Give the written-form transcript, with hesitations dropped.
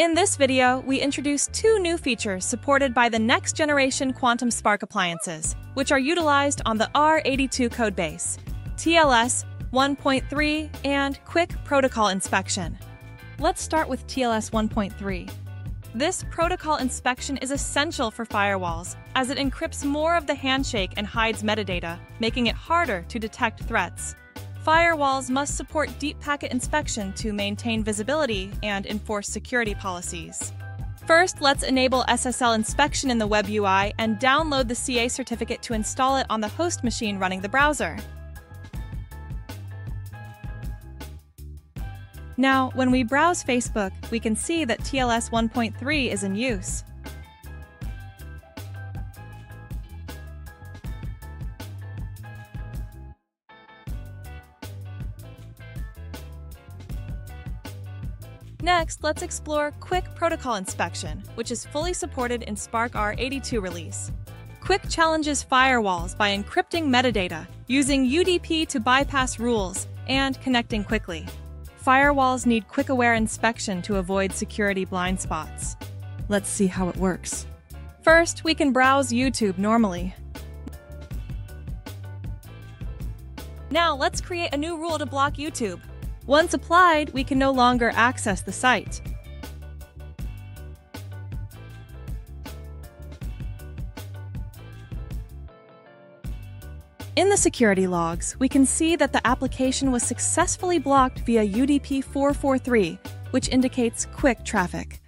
In this video, we introduce two new features supported by the next-generation Quantum Spark appliances, which are utilized on the R82 codebase, TLS1.3, and QUIC protocol inspection. Let's start with TLS1.3. This protocol inspection is essential for firewalls, as it encrypts more of the handshake and hides metadata, making it harder to detect threats. Firewalls must support deep packet inspection to maintain visibility and enforce security policies. First, let's enable SSL inspection in the web UI and download the CA certificate to install it on the host machine running the browser. Now, when we browse Facebook, we can see that TLS 1.3 is in use. Next, let's explore QUIC protocol inspection, which is fully supported in Spark R82 release. QUIC challenges firewalls by encrypting metadata, using UDP to bypass rules, and connecting quickly. Firewalls need QUIC-aware inspection to avoid security blind spots. Let's see how it works. First, we can browse YouTube normally. Now, let's create a new rule to block YouTube. Once applied, we can no longer access the site. In the security logs, we can see that the application was successfully blocked via UDP 443, which indicates QUIC traffic.